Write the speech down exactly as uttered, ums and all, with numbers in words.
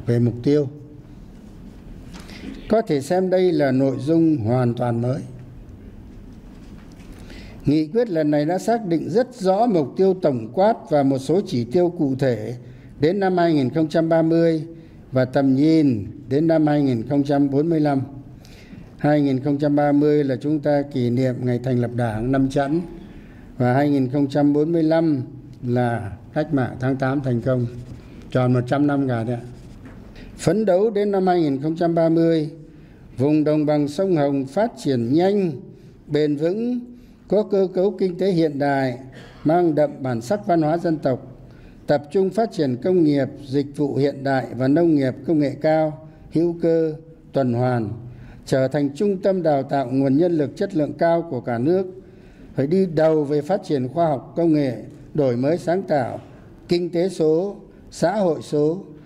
về mục tiêu. Có thể xem đây là nội dung hoàn toàn mới. Nghị quyết lần này đã xác định rất rõ mục tiêu tổng quát và một số chỉ tiêu cụ thể đến năm hai nghìn không trăm ba mươi và tầm nhìn đến năm hai nghìn không trăm bốn mươi lăm. hai nghìn không trăm ba mươi là chúng ta kỷ niệm ngày thành lập Đảng năm Chẵn, và hai nghìn không trăm bốn mươi lăm là cách mạng tháng tám thành công, tròn một trăm năm cả đấy. Phấn đấu đến năm hai nghìn không trăm ba mươi, vùng đồng bằng sông Hồng phát triển nhanh, bền vững, có cơ cấu kinh tế hiện đại, mang đậm bản sắc văn hóa dân tộc, tập trung phát triển công nghiệp, dịch vụ hiện đại và nông nghiệp công nghệ cao, hữu cơ, tuần hoàn, trở thành trung tâm đào tạo nguồn nhân lực chất lượng cao của cả nước, phải đi đầu về phát triển khoa học công nghệ, đổi mới sáng tạo, kinh tế số, xã hội số,